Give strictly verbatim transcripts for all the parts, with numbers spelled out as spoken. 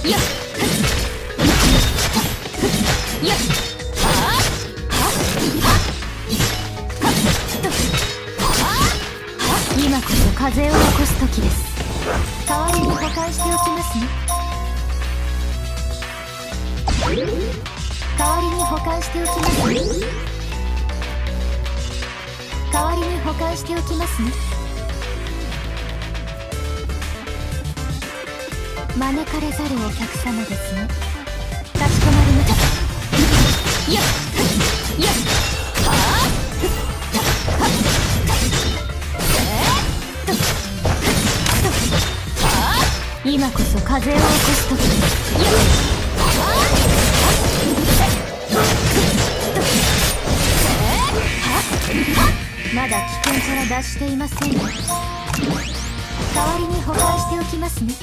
やっやっはあはっ今こそ風を起こす時です。代わりに保管しておきますね。代わりに保管しておきますね。代わりに保管しておきますね。招かれざるお客様ですね。かしこまりました。やっやっはあはっえーっとはあ今こそ風を起こす時です。やっはあまだ危険から脱していませんね。代わりに保管しておきますね。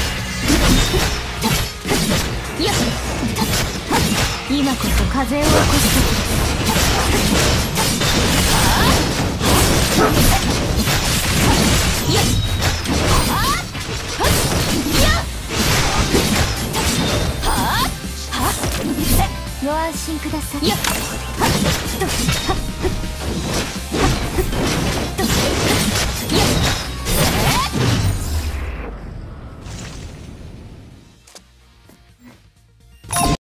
やっ今こそ風を起こす時です。やっご安心ください。やっはっとはっ